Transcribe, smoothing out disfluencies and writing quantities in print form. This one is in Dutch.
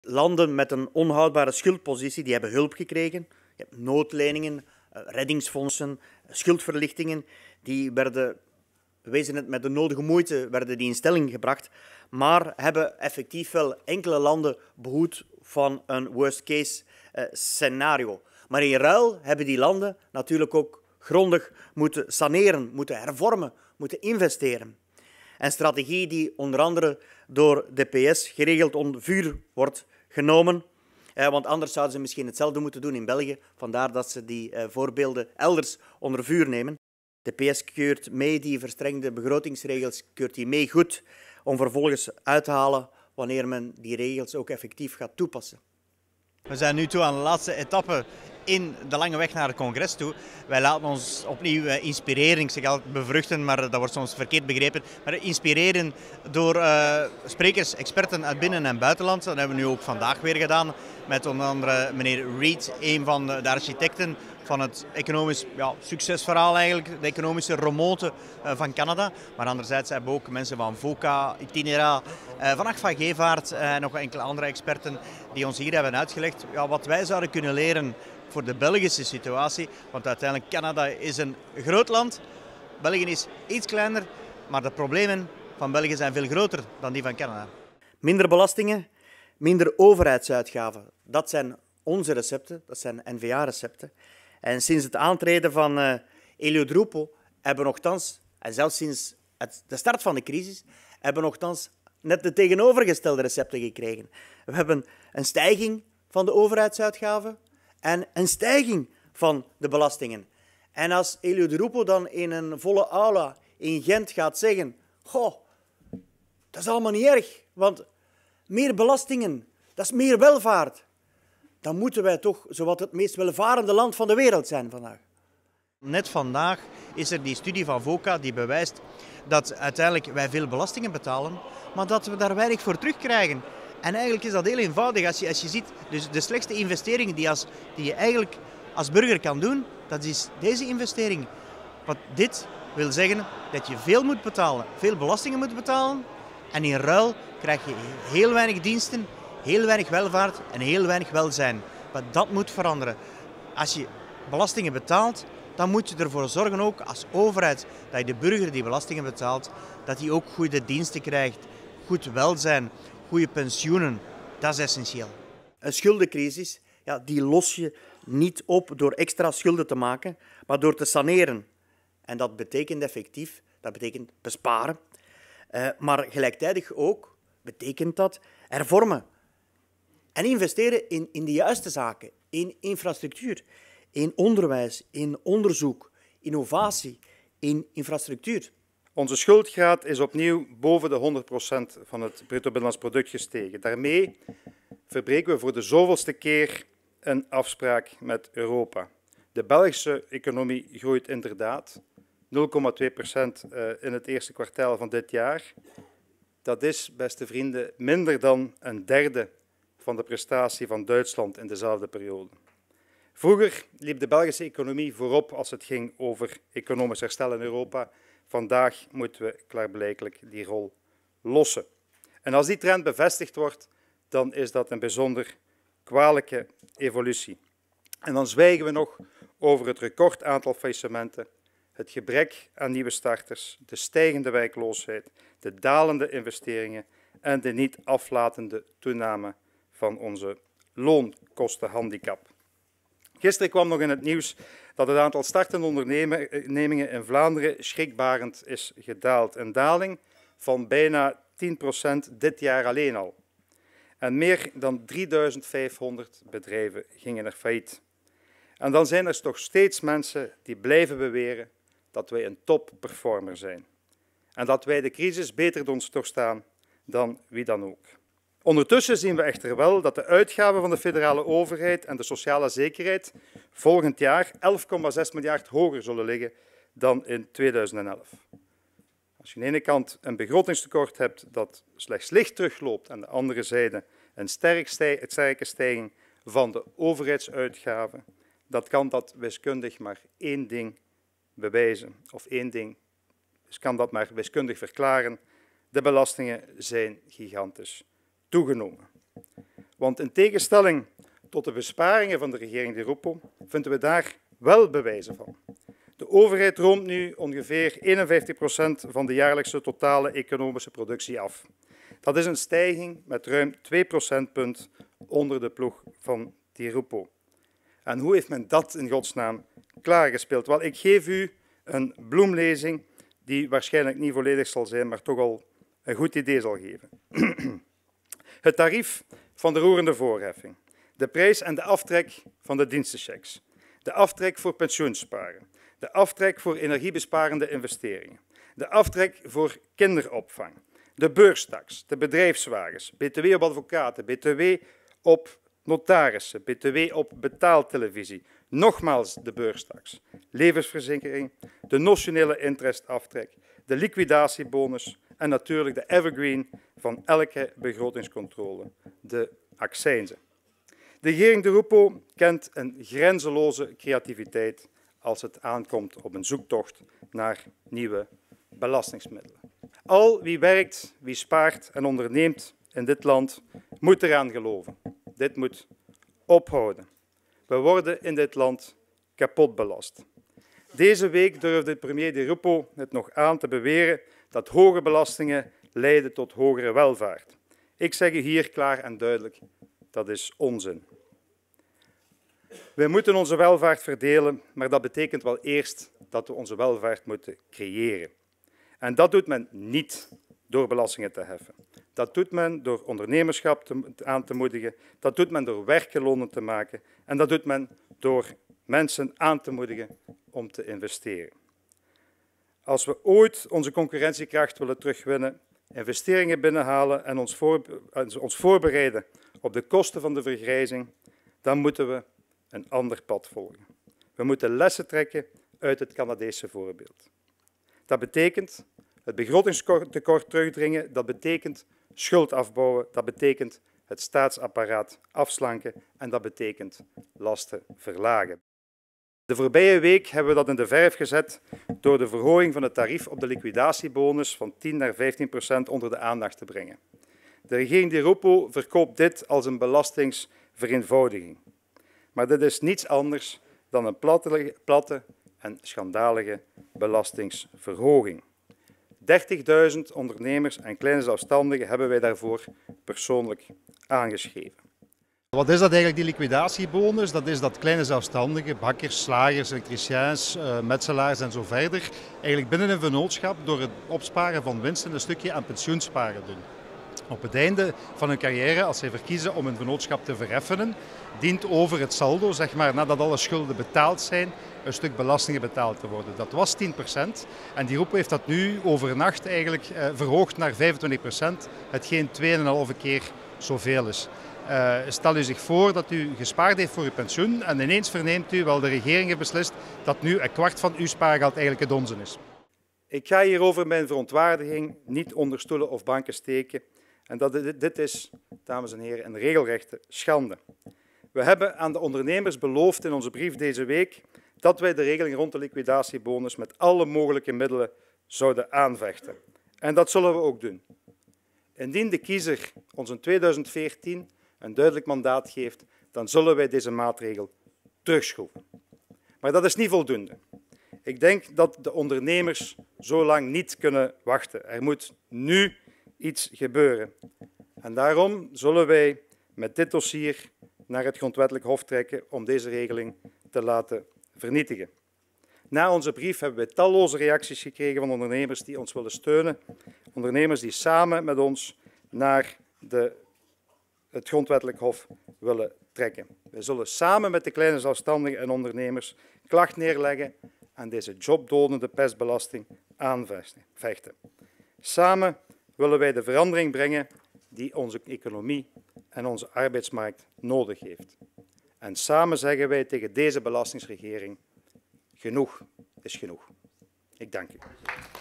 Landen met een onhoudbare schuldpositie die hebben hulp gekregen. Je hebt noodleningen, reddingsfondsen, schuldverlichtingen. Die werden, wezen het met de nodige moeite, werden die in stelling gebracht. Maar hebben effectief wel enkele landen behoed van een worst-case scenario. Maar in ruil hebben die landen natuurlijk ook grondig moeten saneren, moeten hervormen, moeten investeren. Een strategie die onder andere door de PS geregeld onder vuur wordt genomen. Want anders zouden ze misschien hetzelfde moeten doen in België. Vandaar dat ze die voorbeelden elders onder vuur nemen. De PS keurt mee die verstrengde begrotingsregels keurt die mee goed om vervolgens uit te halen wanneer men die regels ook effectief gaat toepassen. We zijn nu toe aan de laatste etappe in de lange weg naar het congres toe. Wij laten ons opnieuw inspireren, ik zeg altijd bevruchten, maar dat wordt soms verkeerd begrepen, maar inspireren door sprekers, experten uit binnen- en buitenland. Dat hebben we nu ook vandaag weer gedaan met onder andere meneer Reid, een van de architecten van het economisch succesverhaal eigenlijk, de economische remonte van Canada. Maar anderzijds hebben we ook mensen van VOCA, Itinera, van Agfa Gevaert en nog enkele andere experten die ons hier hebben uitgelegd wat wij zouden kunnen leren voor de Belgische situatie. Want uiteindelijk Canada is een groot land, België is iets kleiner, maar de problemen van België zijn veel groter dan die van Canada. Minder belastingen, minder overheidsuitgaven. Dat zijn onze recepten, dat zijn N-VA-recepten. En sinds het aantreden van Elio Di Rupo hebben we nogthans, en zelfs sinds de start van de crisis, hebben we nogthans net de tegenovergestelde recepten gekregen. We hebben een stijging van de overheidsuitgaven en een stijging van de belastingen. En als Elio Di Rupo dan in een volle aula in Gent gaat zeggen: goh, dat is allemaal niet erg, want meer belastingen, dat is meer welvaart. Dan moeten wij toch zowat het meest welvarende land van de wereld zijn vandaag. Net vandaag is er die studie van VOCA die bewijst dat uiteindelijk wij veel belastingen betalen, maar dat we daar weinig voor terugkrijgen. En eigenlijk is dat heel eenvoudig. Als je ziet, dus de slechtste investering die je eigenlijk als burger kan doen, dat is deze investering. Want dit wil zeggen dat je veel moet betalen, veel belastingen moet betalen en in ruil krijg je heel weinig diensten, heel weinig welvaart en heel weinig welzijn. Maar dat moet veranderen. Als je belastingen betaalt, dan moet je ervoor zorgen ook als overheid dat je de burger die belastingen betaalt, dat hij ook goede diensten krijgt, goed welzijn, goede pensioenen. Dat is essentieel. Een schuldencrisis, die los je niet op door extra schulden te maken, maar door te saneren. En dat betekent effectief, dat betekent besparen. Maar gelijktijdig ook betekent dat hervormen. En investeren in de juiste zaken, in infrastructuur, in onderwijs, in onderzoek, innovatie, in infrastructuur. Onze schuldgraad is opnieuw boven de 100% van het bruto binnenlands product gestegen. Daarmee verbreken we voor de zoveelste keer een afspraak met Europa. De Belgische economie groeit inderdaad 0,2% in het eerste kwartaal van dit jaar. Dat is, beste vrienden, minder dan een derde van de prestatie van Duitsland in dezelfde periode. Vroeger liep de Belgische economie voorop als het ging over economisch herstel in Europa. Vandaag moeten we klaarblijkelijk die rol lossen. En als die trend bevestigd wordt, dan is dat een bijzonder kwalijke evolutie. En dan zwijgen we nog over het recordaantal faillissementen, het gebrek aan nieuwe starters, de stijgende werkloosheid, de dalende investeringen en de niet aflatende toename van onze loonkostenhandicap. Gisteren kwam nog in het nieuws dat het aantal startende ondernemingen in Vlaanderen schrikbarend is gedaald. Een daling van bijna 10% dit jaar alleen al. En meer dan 3500 bedrijven gingen er failliet. En dan zijn er toch steeds mensen die blijven beweren dat wij een topperformer zijn. En dat wij de crisis beter doorstaan dan wie dan ook. Ondertussen zien we echter wel dat de uitgaven van de federale overheid en de sociale zekerheid volgend jaar 11,6 miljard hoger zullen liggen dan in 2011. Als je aan de ene kant een begrotingstekort hebt dat slechts licht terugloopt, aan de andere zijde een sterke stijging van de overheidsuitgaven, dan kan dat wiskundig maar één ding bewijzen, of één ding kan dat maar wiskundig verklaren. De belastingen zijn gigantisch toegenomen. Want in tegenstelling tot de besparingen van de regering Di Rupo vinden we daar wel bewijzen van. De overheid roomt nu ongeveer 51% van de jaarlijkse totale economische productie af. Dat is een stijging met ruim 2 procentpunt onder de ploeg van Di Rupo. En hoe heeft men dat in godsnaam klaargespeeld? Wel, ik geef u een bloemlezing die waarschijnlijk niet volledig zal zijn, maar toch al een goed idee zal geven. Het tarief van de roerende voorheffing, de prijs en de aftrek van de dienstenchecks, de aftrek voor pensioensparen, de aftrek voor energiebesparende investeringen, de aftrek voor kinderopvang, de beurstaks, de bedrijfswagens, btw op advocaten, btw op notarissen, btw op betaaltelevisie, nogmaals de beurstaks, levensverzekering, de notionele interestaftrek, de liquidatiebonus en natuurlijk de evergreen van elke begrotingscontrole, de accijnzen. De regering Di Rupo kent een grenzeloze creativiteit als het aankomt op een zoektocht naar nieuwe belastingsmiddelen. Al wie werkt, wie spaart en onderneemt in dit land, moet eraan geloven. Dit moet ophouden. We worden in dit land kapot belast. Deze week durfde premier Di Rupo het nog aan te beweren dat hoge belastingen leiden tot hogere welvaart. Ik zeg u hier klaar en duidelijk, dat is onzin. Wij moeten onze welvaart verdelen, maar dat betekent wel eerst dat we onze welvaart moeten creëren. En dat doet men niet door belastingen te heffen. Dat doet men door ondernemerschap aan te moedigen, dat doet men door werklonen te maken en dat doet men door mensen aan te moedigen om te investeren. Als we ooit onze concurrentiekracht willen terugwinnen, investeringen binnenhalen en ons voorbereiden op de kosten van de vergrijzing, dan moeten we een ander pad volgen. We moeten lessen trekken uit het Canadese voorbeeld. Dat betekent het begrotingstekort terugdringen, dat betekent schuld afbouwen, dat betekent het staatsapparaat afslanken en dat betekent lasten verlagen. De voorbije week hebben we dat in de verf gezet door de verhoging van het tarief op de liquidatiebonus van 10 naar 15% onder de aandacht te brengen. De regering Di Rupo verkoopt dit als een belastingsvereenvoudiging. Maar dit is niets anders dan een platte en schandalige belastingsverhoging. 30.000 ondernemers en kleine zelfstandigen hebben wij daarvoor persoonlijk aangeschreven. Wat is dat eigenlijk, die liquidatiebonus? Dat is dat kleine zelfstandigen, bakkers, slagers, elektriciens, metselaars en zo verder, eigenlijk binnen een vennootschap door het opsparen van winsten een stukje aan pensioensparen doen. Op het einde van hun carrière, als zij verkiezen om een vennootschap te verheffenen, dient over het saldo, zeg maar, nadat alle schulden betaald zijn, een stuk belastingen betaald te worden. Dat was 10% en Di Rupo heeft dat nu overnacht eigenlijk verhoogd naar 25%, hetgeen 2,5 keer zoveel is. Stel u zich voor dat u gespaard heeft voor uw pensioen en ineens verneemt u, wel, de regering heeft beslist dat nu een kwart van uw spaargeld eigenlijk het onzin is. Ik ga hierover mijn verontwaardiging niet onder stoelen of banken steken. En dit is, dames en heren, een regelrechte schande. We hebben aan de ondernemers beloofd in onze brief deze week dat wij de regeling rond de liquidatiebonus met alle mogelijke middelen zouden aanvechten. En dat zullen we ook doen. Indien de kiezer ons in 2014 een duidelijk mandaat geeft, dan zullen wij deze maatregel terugschroeven. Maar dat is niet voldoende. Ik denk dat de ondernemers zo lang niet kunnen wachten. Er moet nu iets gebeuren. En daarom zullen wij met dit dossier naar het Grondwettelijk Hof trekken om deze regeling te laten vernietigen. Na onze brief hebben wij talloze reacties gekregen van ondernemers die ons willen steunen. Ondernemers die samen met ons naar het Grondwettelijk Hof willen trekken. Wij zullen samen met de kleine zelfstandigen en ondernemers klacht neerleggen en deze jobdodende pestbelasting aanvechten. Samen willen wij de verandering brengen die onze economie en onze arbeidsmarkt nodig heeft. En samen zeggen wij tegen deze belastingsregering: genoeg is genoeg. Ik dank u.